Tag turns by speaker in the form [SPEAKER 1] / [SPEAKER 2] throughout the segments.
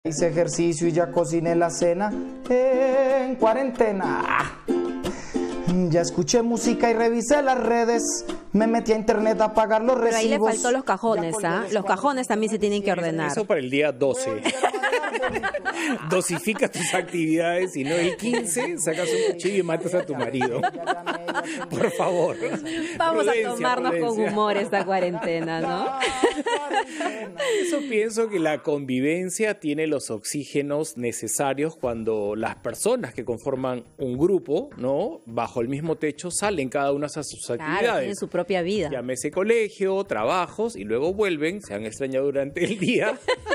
[SPEAKER 1] Hice ejercicio y ya cociné la cena en cuarentena. Ya escuché música y revisé las redes. Me metí a internet a pagar los recibos.
[SPEAKER 2] Pero ahí le faltó los cajones, ¿ah? Los cajones también se tienen que ordenar.
[SPEAKER 3] Eso para el día 12. Dosifica tus actividades y no el 15 sacas un cuchillo y matas a tu marido. Por favor.
[SPEAKER 2] Vamos a tomarnos con humor esta cuarentena, ¿no?
[SPEAKER 3] Eso pienso que la convivencia tiene los oxígenos necesarios cuando las personas que conforman un grupo, ¿no? Bajo el mismo techo salen cada una a sus actividades.
[SPEAKER 2] Tienen su propia vida.
[SPEAKER 3] Llámese colegio, trabajos y luego vuelven, se han extrañado durante el día.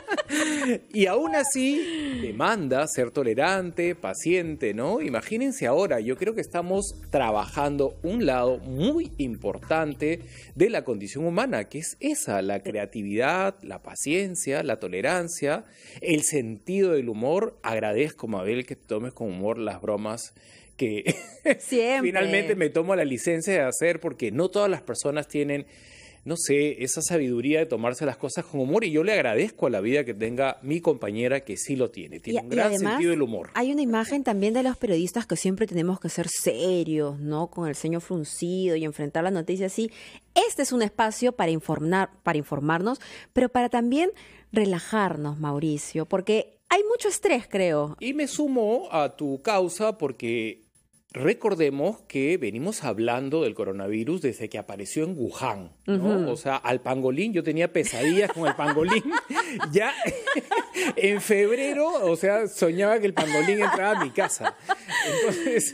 [SPEAKER 3] Y aún así demanda ser tolerante, paciente, ¿no? Imagínense ahora, yo creo que estamos trabajando un lado muy importante de la condición humana, que es esa, la creatividad, la paciencia, la tolerancia, el sentido del humor. Agradezco, Mabel, que tomes con humor las bromas que finalmente me tomo la licencia de hacer, porque no todas las personas tienen, no sé, esa sabiduría de tomarse las cosas con humor, y yo le agradezco a la vida que tenga mi compañera que sí lo tiene. Tiene un gran sentido del humor.
[SPEAKER 2] Hay una imagen también de los periodistas que siempre tenemos que ser serios, ¿no? Con el ceño fruncido y enfrentar las noticias así. Este es un espacio para informarnos, pero para también relajarnos, Mauricio, porque hay mucho estrés, creo.
[SPEAKER 3] Y me sumo a tu causa porque recordemos que venimos hablando del coronavirus desde que apareció en Wuhan, ¿no? O sea, al pangolín, yo tenía pesadillas con el pangolín. Ya en febrero, o sea, soñaba que el pangolín entraba a mi casa. Entonces,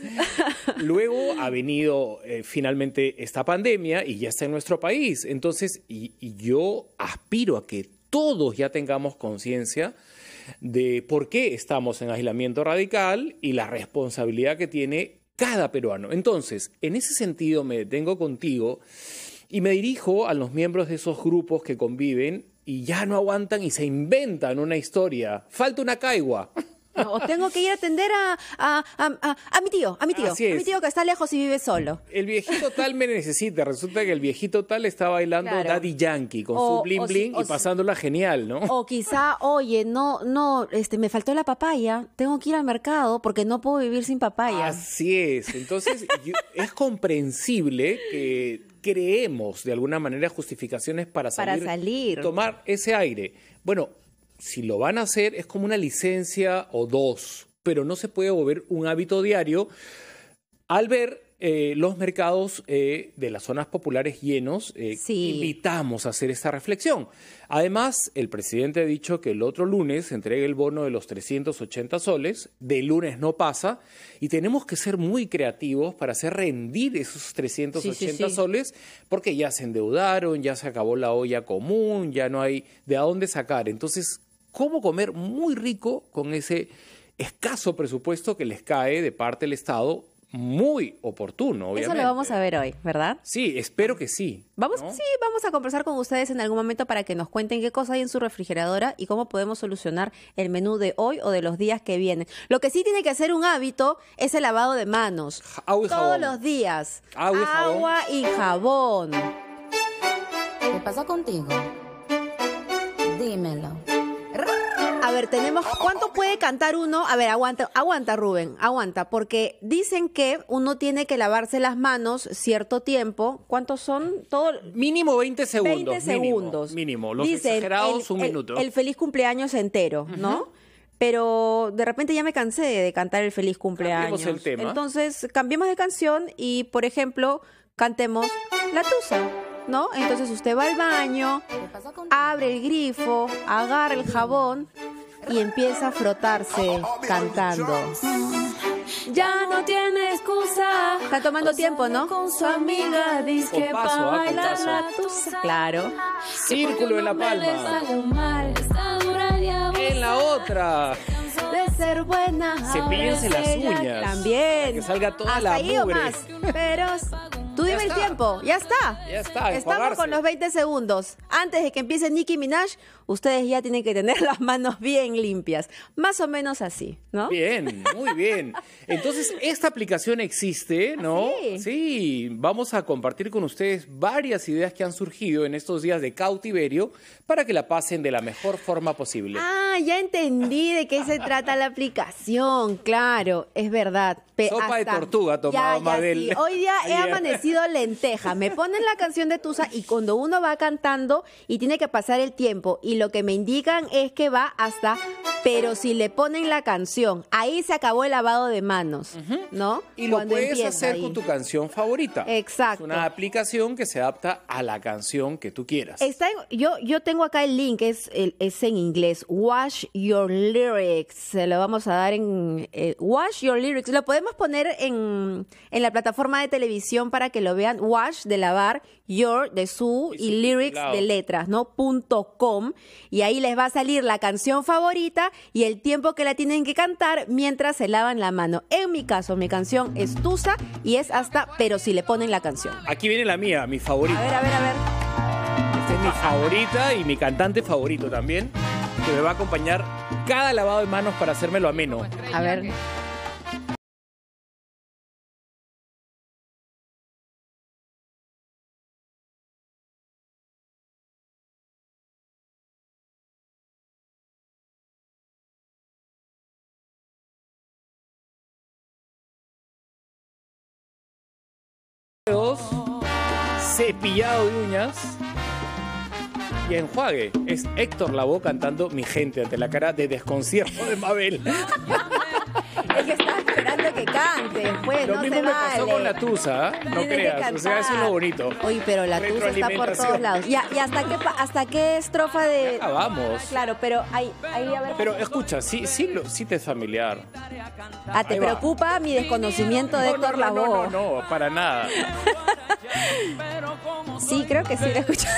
[SPEAKER 3] luego ha venido finalmente esta pandemia y ya está en nuestro país. Entonces, y yo aspiro a que todos ya tengamos conciencia de por qué estamos en aislamiento radical y la responsabilidad que tiene cada peruano. Entonces, en ese sentido me detengo contigo y me dirijo a los miembros de esos grupos que conviven y ya no aguantan y se inventan una historia. Falta una caigua.
[SPEAKER 2] O tengo que ir a atender a mi tío, a mi tío que está lejos y vive solo.
[SPEAKER 3] El viejito tal me necesita. Resulta que el viejito tal está bailando Daddy Yankee con su bling bling y pasándola genial, ¿no?
[SPEAKER 2] O quizá, oye, no, me faltó la papaya, tengo que ir al mercado porque no puedo vivir sin papaya.
[SPEAKER 3] Así es. Entonces, es comprensible que creemos de alguna manera justificaciones para salir, tomar ese aire. Bueno, si lo van a hacer es como una licencia o dos, pero no se puede volver un hábito diario al ver los mercados de las zonas populares llenos. Invitamos a hacer esta reflexión. Además, el presidente ha dicho que el otro lunes se entrega el bono de los 380 soles, de lunes no pasa, y tenemos que ser muy creativos para hacer rendir esos 380 soles, porque ya se endeudaron, ya se acabó la olla común, ya no hay de dónde sacar. Entonces, ¿cómo comer muy rico con ese escaso presupuesto que les cae de parte del Estado? Muy oportuno, obviamente.
[SPEAKER 2] Eso lo vamos a ver hoy, ¿verdad?
[SPEAKER 3] Sí, espero que sí.
[SPEAKER 2] Vamos a conversar con ustedes en algún momento para que nos cuenten qué cosa hay en su refrigeradora y cómo podemos solucionar el menú de hoy o de los días que vienen. Lo que sí tiene que ser un hábito es el lavado de manos.
[SPEAKER 3] Agua y jabón.
[SPEAKER 2] Todos los días. Agua y jabón.
[SPEAKER 4] ¿Qué pasa contigo? Dímelo.
[SPEAKER 2] A ver, ¿cuánto puede cantar uno? A ver, aguanta Rubén, aguanta, porque dicen que uno tiene que lavarse las manos cierto tiempo. ¿Cuántos son?
[SPEAKER 3] Mínimo 20 segundos.
[SPEAKER 2] 20 segundos.
[SPEAKER 3] Mínimo. Los
[SPEAKER 2] dicen,
[SPEAKER 3] exagerados, un minuto.
[SPEAKER 2] El feliz cumpleaños entero, ¿no? Pero de repente ya me cansé de cantar el feliz cumpleaños.
[SPEAKER 3] Cambiemos el tema.
[SPEAKER 2] Entonces, cambiemos de canción y, por ejemplo, cantemos La Tusa, ¿no? Entonces usted va al baño, abre el grifo, agarra el jabón y empieza a frotarse cantando. Ya no tiene excusa. Está tomando tiempo, ¿no?
[SPEAKER 4] Con su amiga dice que
[SPEAKER 3] paso,
[SPEAKER 4] va a bailar
[SPEAKER 3] con
[SPEAKER 4] la tusa.
[SPEAKER 2] Claro.
[SPEAKER 3] Círculo en la palma. En la otra.
[SPEAKER 2] De ser buena.
[SPEAKER 3] Cepíllense las uñas.
[SPEAKER 2] También.
[SPEAKER 3] Para que salga toda
[SPEAKER 2] hasta
[SPEAKER 3] la
[SPEAKER 2] ahí o
[SPEAKER 3] mugre.
[SPEAKER 2] más. Pero tú dime el tiempo. Ya está.
[SPEAKER 3] Ya está.
[SPEAKER 2] Estamos con los 20 segundos. Antes de que empiece Nicki Minaj, ustedes ya tienen que tener las manos bien limpias. Más o menos así, ¿no?
[SPEAKER 3] Bien, muy bien. Entonces, esta aplicación existe, ¿no? Sí, vamos a compartir con ustedes varias ideas que han surgido en estos días de cautiverio para que la pasen de la mejor forma posible.
[SPEAKER 2] Ah, ya entendí de qué se trata la aplicación, claro, es verdad.
[SPEAKER 3] Sopa de tortuga tomado Mabel.
[SPEAKER 2] Sí. Hoy día he amanecido lenteja. Me ponen la canción de Tusa y cuando uno va cantando y tiene que pasar el tiempo y lo que me indican es que va hasta pero si le ponen la canción, ahí se acabó el lavado de manos, ¿no?
[SPEAKER 3] Y lo puedes hacer con tu canción favorita.
[SPEAKER 2] Exacto.
[SPEAKER 3] Es una aplicación que se adapta a la canción que tú quieras.
[SPEAKER 2] Yo tengo acá el link, es en inglés, Wash Your Lyrics. Se lo vamos a dar en Wash Your Lyrics. Lo podemos poner en la plataforma de televisión para que lo vean. Wash de lavar, Your de su y lyrics de letras, ¿no? .com. Y ahí les va a salir la canción favorita y el tiempo que la tienen que cantar mientras se lavan la mano. En mi caso, mi canción es Tusa y es hasta pero si le ponen la canción.
[SPEAKER 3] Aquí viene la mía, mi favorita.
[SPEAKER 2] A ver.
[SPEAKER 3] Esta es mi favorita y mi cantante favorito también, que me va a acompañar cada lavado de manos para hacérmelo ameno.
[SPEAKER 2] A ver.
[SPEAKER 3] Cepillado de uñas y enjuague. Es Héctor Lavoe cantando Mi Gente ante la cara de desconcierto de Mabel.
[SPEAKER 2] Es que estaba esperando que cante, pues,
[SPEAKER 3] Lo
[SPEAKER 2] no
[SPEAKER 3] mismo
[SPEAKER 2] se
[SPEAKER 3] me
[SPEAKER 2] vale.
[SPEAKER 3] pasó con la Tusa, no
[SPEAKER 2] Tienes
[SPEAKER 3] creas.
[SPEAKER 2] que
[SPEAKER 3] O sea, eso es lo bonito.
[SPEAKER 2] Oye, pero la Tusa está por todos lados. ¿Y hasta qué estrofa de...?
[SPEAKER 3] Ya acabamos.
[SPEAKER 2] Claro, pero ahí a ver...
[SPEAKER 3] Pero escucha, sí te es familiar.
[SPEAKER 2] ¿Te preocupa mi desconocimiento de Héctor Lavoe?
[SPEAKER 3] No, para nada.
[SPEAKER 2] Sí, creo que sí lo he escuchado.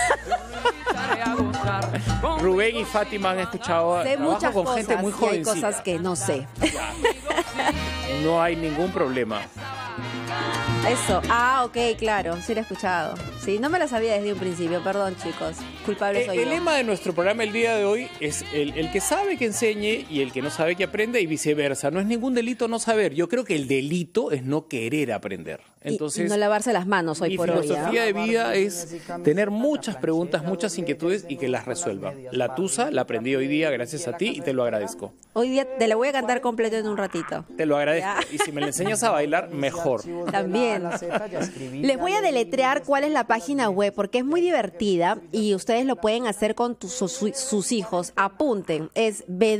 [SPEAKER 3] Rubén y Fátima han escuchado.
[SPEAKER 2] Sé muchas
[SPEAKER 3] con
[SPEAKER 2] cosas
[SPEAKER 3] gente muy
[SPEAKER 2] y hay
[SPEAKER 3] jovencita.
[SPEAKER 2] cosas que no sé.
[SPEAKER 3] No hay ningún problema.
[SPEAKER 2] Eso. Ok, claro, sí lo he escuchado. Sí, no me lo sabía desde un principio, perdón, chicos. Culpable soy yo.
[SPEAKER 3] El lema de nuestro programa el día de hoy es el que sabe que enseñe y el que no sabe que aprenda y viceversa. No es ningún delito no saber. Yo creo que el delito es no querer aprender. Entonces,
[SPEAKER 2] y no lavarse las manos hoy por hoy.
[SPEAKER 3] Mi filosofía de vida es tener muchas preguntas, muchas inquietudes y que las resuelva. La Tusa la aprendí hoy día gracias a ti y te lo agradezco.
[SPEAKER 2] Hoy día te la voy a cantar completo en un ratito.
[SPEAKER 3] Te lo agradezco.
[SPEAKER 2] Ya.
[SPEAKER 3] Y si me la enseñas a bailar, mejor.
[SPEAKER 2] También. Les voy a deletrear cuál es la página web porque es muy divertida y ustedes lo pueden hacer con sus hijos. Apunten. Es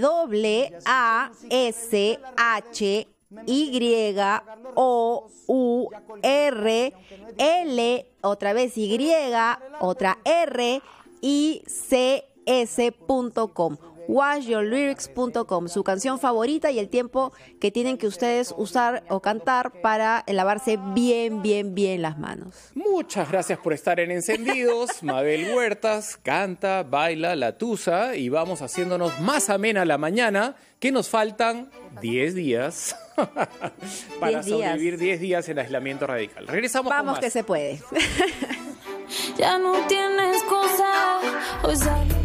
[SPEAKER 2] WASHYOURL, otra vez Y, otra R, ICS.com. washyourlyrics.com, su canción favorita y el tiempo que tienen que ustedes usar o cantar para lavarse bien las manos.
[SPEAKER 3] Muchas gracias por estar en Encendidos. Mabel Huertas canta, baila la Tusa y vamos haciéndonos más amena la mañana, que nos faltan 10 días para sobrevivir 10 días en aislamiento radical. Regresamos con más.
[SPEAKER 2] Vamos que se puede.
[SPEAKER 4] Ya no tienes cosa, hoy sale.